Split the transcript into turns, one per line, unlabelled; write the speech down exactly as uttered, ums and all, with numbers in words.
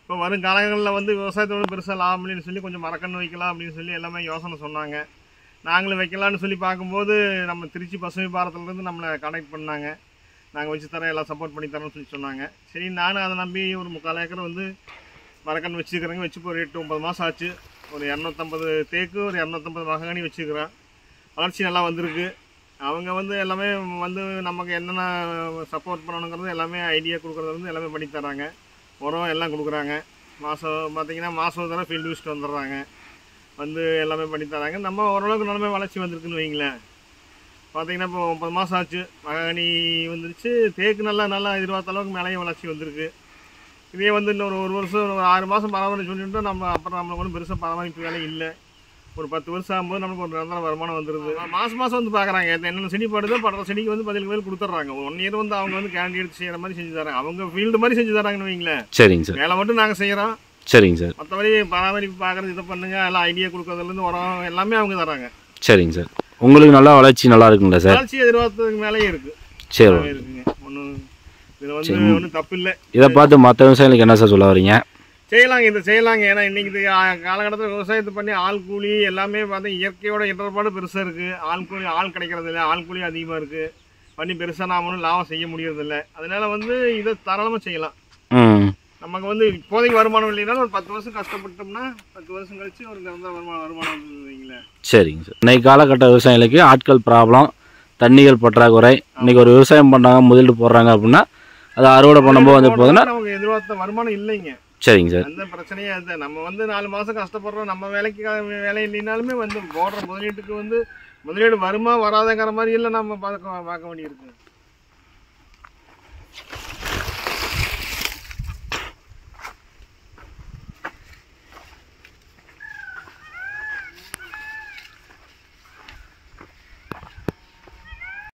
இப்போ வரும் காலங்களில் வந்து விவசாயத்தோட பெருசாக லாபம் இல்லைன்னு சொல்லி கொஞ்சம் மரக்கன்று வைக்கலாம் அப்படின்னு சொல்லி எல்லாமே யோசனை சொன்னாங்க. நாங்களும் வைக்கலான்னு சொல்லி பார்க்கும்போது நம்ம திருச்சி பசுமை பாரத்திலேருந்து நம்மளை கான்டாக்ட் பண்ணாங்க. நாங்கள் வச்சு தரோம், எல்லாம் சப்போர்ட் பண்ணி தரோம்னு சொல்லி சொன்னாங்க. சரி, நானும் அதை நம்பி ஒரு முக்கால் ஏக்கர் வந்து மரக்கன்று வச்சுக்கிறேங்க. வச்சு இப்போ ஒரு எட்டு ஒம்பது மாதம் ஆச்சு. ஒரு இரநூத்தம்பது தேக்கு, ஒரு இரநூத்தம்பது மகங்கனி வச்சுக்கிறேன். வளர்ச்சி நல்லா வந்திருக்கு. அவங்க வந்து எல்லாமே வந்து நமக்கு என்னென்ன சப்போர்ட் பண்ணணுங்கிறது எல்லாமே ஐடியா கொடுக்குறது வந்து எல்லாமே பண்ணி தராங்க. உரம் எல்லாம் கொடுக்குறாங்க. மாதம் பார்த்திங்கன்னா மாதம் ஒரு தடவை ஃபீல்டு விசிட் வந்துடுறாங்க. வந்து எல்லாமே பண்ணி தராங்க. நம்ம ஓரளவுக்கு நல்லமே வளர்ச்சி வந்திருக்குன்னு வைங்களேன். பார்த்திங்கன்னா இப்போ ஒம்பது மாதம் ஆச்சு. மகனி வந்துருச்சு. தேக்கு நல்லா நல்லா எதிர்பார்த்த அளவுக்கு மேலேயும் வளர்ச்சி வந்திருக்கு. இதே வந்து இன்னொரு ஒரு வருஷம் ஒரு ஆறு மாதம் பராமரிப்பு சொல்லிட்டு நம்ம அப்புறம் நம்மளுக்கு ஒன்றும் பெருசாக பராமரிப்பு வேலை இல்லை. ஒரு பத்து வருஷம் ஆகும்போது நமக்கு ஒரு நிரந்தர வருமானம் வந்துடுது. மாதம் மாதம் வந்து பார்க்குறாங்க என்னென்ன செடி படுதோ படுற செடிக்கு வந்து பதிலுக்கு பதில் கொடுத்துட்றாங்க. ஒன் இயர் வந்து அவங்க வந்து கேண்டி எடுத்து செய்கிற மாதிரி செஞ்சு தராங்க. அவங்க ஃபீல்டு மாதிரி செஞ்சு தராங்கன்னு வைங்களேன்.
சரிங்க சார்.
வேலை மட்டும் நாங்கள் செய்கிறோம்.
சரிங்க சார்.
மற்றபடி பராமரிப்பு பார்க்குறது இதை பண்ணுங்க, எல்லாம் ஐடியா கொடுக்குறதுலேருந்து உரம் எல்லாமே அவங்க தராங்க.
சரிங்க சார். உங்களுக்கு நல்லா வளர்ச்சி நல்லா இருக்குங்களா சார்?
வளர்ச்சி எதிர்பார்த்ததுக்கு மேலேயே இருக்குது.
சரி,
இருக்குங்க. ஒன்றும் இதில் வந்து ஒன்றும் தப்பு இல்லை.
இதை பார்த்து மற்ற விவசாயிகளுக்கு என்ன சார் சொல்ல வரீங்க?
செய்யலாங்க, இதை செய்யலாங்க. ஏன்னா இன்றைக்கி இது காலகட்டத்தில் விவசாயத்தை பண்ணி ஆள் கூலி எல்லாமே பார்த்து இயற்கையோட இடர்பாடு பெருசாக இருக்குது. ஆள் கூலி ஆள் கிடைக்கிறது இல்லை, ஆள் கூலி அதிகமாக இருக்குது. பண்ணி பெருசாக நாம் ஒன்றும் லாபம் செய்ய முடியறதில்ல. அதனால் வந்து இதை தாராளமாக செய்யலாம்.
ம்
நமக்கு வந்து இப்போதைக்கு வருமானம் இல்லைனாலும் ஒரு பத்து வருஷம் கஷ்டப்பட்டோம்னா பத்து வருஷம் கழிச்சு ஒரு நிரந்தர வருமானம் வருமானம் வைங்களேன்.
சரிங்க சார். இன்னைக்கு காலகட்ட விவசாயிகளுக்கு ஆட்கள் ப்ராப்ளம், தண்ணிகள் பற்றாக்குறை. இன்னைக்கு ஒரு விவசாயம் பண்ணுறாங்க, முதலீடு போடுறாங்க அப்படின்னா அதை அறுவடை பண்ணும்போது வந்து போதுன்னா
நமக்கு எதிர்பார்த்த வருமானம் இல்லைங்க.
சரிங்க சார்.
அந்த பிரச்சனையே அதுதான். நம்ம வந்து நாலு மாதம் கஷ்டப்படுறோம். நம்ம வேலைக்கு வேலை இல்லைனாலுமே வந்து போடுற முதலீட்டுக்கு வந்து முதலீடு வருமா வராதங்கிற மாதிரி இல்லை நம்ம பார்க்க பார்க்க வேண்டியிருக்கு.